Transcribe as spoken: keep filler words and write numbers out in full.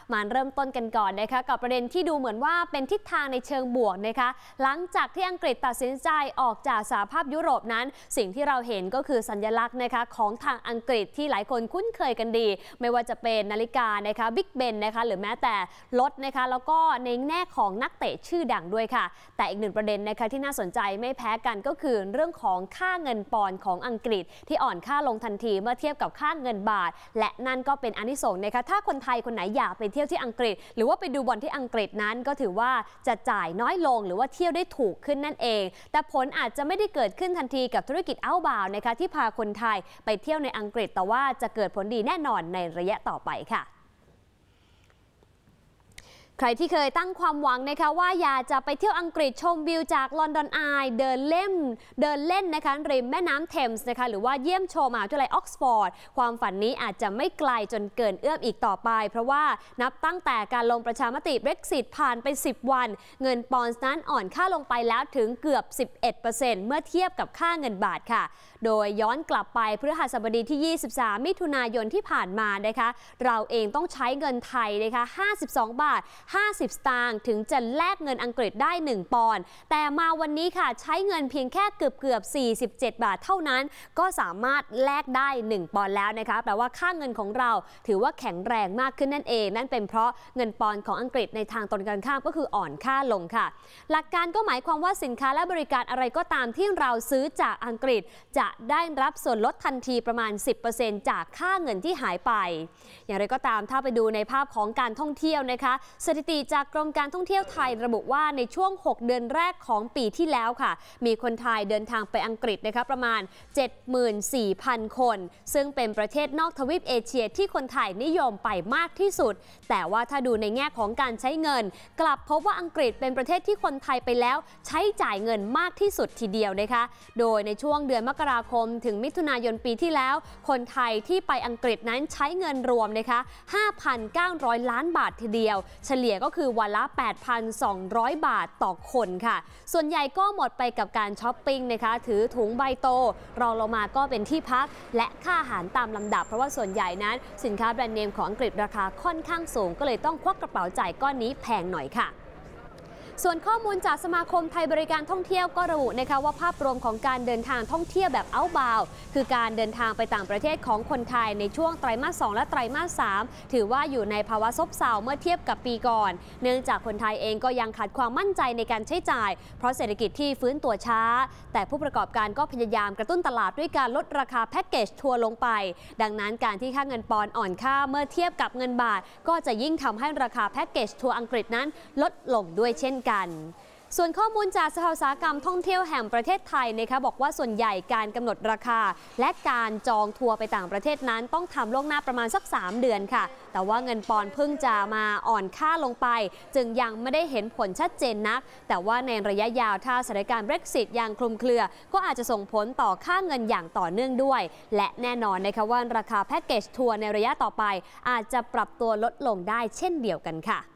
มาเริ่มต้นกันก่อนนะคะกับประเด็นที่ดูเหมือนว่าเป็นทิศทางในเชิงบวกนะคะหลังจากที่อังกฤษตัดสินใจออกจากสหภาพยุโรปนั้นสิ่งที่เราเห็นก็คือสัญลักษณ์นะคะของทางอังกฤษที่หลายคนคุ้นเคยกันดีไม่ว่าจะเป็นนาฬิกานะคะบิ๊กเบนนะคะหรือแม้แต่รถนะคะแล้วก็ในแง่ของนักเตะชื่อดังด้วยค่ะแต่อีกหนึ่งประเด็นนะคะที่น่าสนใจไม่แพ้กันก็คือเรื่องของค่าเงินปอนด์ของอังกฤษที่อ่อนค่าลงทันทีเมื่อเทียบกับค่าเงินบาทและนั่นก็เป็นอานิสงส์นะคะถ้าคนไทยคนไหนอยากไปเที่ยวที่อังกฤษหรือว่าไปดูบอลที่อังกฤษนั้นก็ถือว่าจะจ่ายน้อยลงหรือว่าเที่ยวได้ถูกขึ้นนั่นเองแต่ผลอาจจะไม่ได้เกิดขึ้นทันทีกับธุรกิจเอาท์บาวด์นะคะที่พาคนไทยไปเที่ยวในอังกฤษแต่ว่าจะเกิดผลดีแน่นอนในระยะต่อไปค่ะใครที่เคยตั้งความหวังนะคะว่าอยากจะไปเที่ยวอังกฤษชมวิวจากลอนดอนอายเดินเล่นเดินเล่นนะคะริมแม่น้ำเทมส์นะคะหรือว่าเยี่ยมชมมหาวิทยาลัยออกซฟอร์ดความฝันนี้อาจจะไม่ไกลจนเกินเอื้อมอีกต่อไปเพราะว่านับตั้งแต่การลงประชามติ Brexit ผ่านไปสิบวันเงินปอนด์นั้นอ่อนค่าลงไปแล้วถึงเกือบ สิบเอ็ดเปอร์เซ็นต์ เมื่อเทียบกับค่าเงินบาทค่ะโดยย้อนกลับไปพฤหัสบดีที่ยี่สิบสามมิถุนายนที่ผ่านมานะคะเราเองต้องใช้เงินไทยนะคะห้าสิบสองบาทห้าสิบสตางค์ถึงจะแลกเงินอังกฤษได้หนึ่งปอนด์แต่มาวันนี้ค่ะใช้เงินเพียงแค่เกือบเกือบสี่สิบเจ็ดบาทเท่านั้นก็สามารถแลกได้หนึ่งปอนด์แล้วนะคะแปลว่าค่าเงินของเราถือว่าแข็งแรงมากขึ้นนั่นเองนั่นเป็นเพราะเงินปอนด์ของอังกฤษในทางตรงกันข้ามก็คืออ่อนค่าลงค่ะหลักการก็หมายความว่าสินค้าและบริการอะไรก็ตามที่เราซื้อจากอังกฤษจะได้รับส่วนลดทันทีประมาณ สิบเปอร์เซ็นต์ จากค่าเงินที่หายไปอย่างไรก็ตามถ้าไปดูในภาพของการท่องเที่ยวนะคะสถิติจากกรมการท่องเที่ยวไทยระบุว่าในช่วงหกเดือนแรกของปีที่แล้วค่ะมีคนไทยเดินทางไปอังกฤษนะคะประมาณ เจ็ดหมื่นสี่พัน คนซึ่งเป็นประเทศนอกทวีปเอเชียที่คนไทยนิยมไปมากที่สุดแต่ว่าถ้าดูในแง่ของการใช้เงินกลับพบว่าอังกฤษเป็นประเทศที่คนไทยไปแล้วใช้จ่ายเงินมากที่สุดทีเดียวนะคะโดยในช่วงเดือนมกราคมถึงมิถุนายนปีที่แล้วคนไทยที่ไปอังกฤษนั้นใช้เงินรวมนะคะ ห้าพันเก้าร้อย ล้านบาททีเดียวเฉลี่ยก็คือวันละ แปดพันสองร้อย บาทต่อคนค่ะส่วนใหญ่ก็หมดไปกับการช้อปปิ้งนะคะถือถุงใบโตรองลงมาก็เป็นที่พักและค่าอาหารตามลำดับเพราะว่าส่วนใหญ่นั้นสินค้าแบรนด์เนมของอังกฤษราคาค่อนข้างสูงก็เลยต้องควักกระเป๋าจ่ายก้อนนี้แพงหน่อยค่ะส่วนข้อมูลจากสมาคมไทยบริการท่องเที่ยวก็ระบุนะคะว่าภาพรวมของการเดินทางท่องเที่ยวแบบเอาท์บาวด์คือการเดินทางไปต่างประเทศของคนไทยในช่วงไตรมาสสองและไตรมาสสามถือว่าอยู่ในภาวะซบเซาเมื่อเทียบกับปีก่อนเนื่องจากคนไทยเองก็ยังขาดความมั่นใจในการใช้จ่ายเพราะเศรษฐกิจที่ฟื้นตัวช้าแต่ผู้ประกอบการก็พยายามกระตุ้นตลาดด้วยการลดราคาแพ็กเกจทัวร์ลงไปดังนั้นการที่ค่าเงินปอนด์อ่อนค่าเมื่อเทียบกับเงินบาทก็จะยิ่งทำให้ราคาแพ็กเกจทัวร์อังกฤษนั้นลดลงด้วยเช่นกันส่วนข้อมูลจากสภาอุตสาหกรรมท่องเที่ยวแห่งประเทศไทยนะคะบอกว่าส่วนใหญ่การกำหนดราคาและการจองทัวร์ไปต่างประเทศนั้นต้องทำล่วงหน้าประมาณสักสามเดือนค่ะแต่ว่าเงินปอนด์เพิ่งจะมาอ่อนค่าลงไปจึงยังไม่ได้เห็นผลชัดเจนนักแต่ว่าในระยะยาวถ้าสถานการณ์ Brexit ยังคลุมเครือก็อาจจะส่งผลต่อค่าเงินอย่างต่อเนื่องด้วยและแน่นอนนะคะว่าราคาแพ็กเกจทัวร์ในระยะต่อไปอาจจะปรับตัวลดลงได้เช่นเดียวกันค่ะ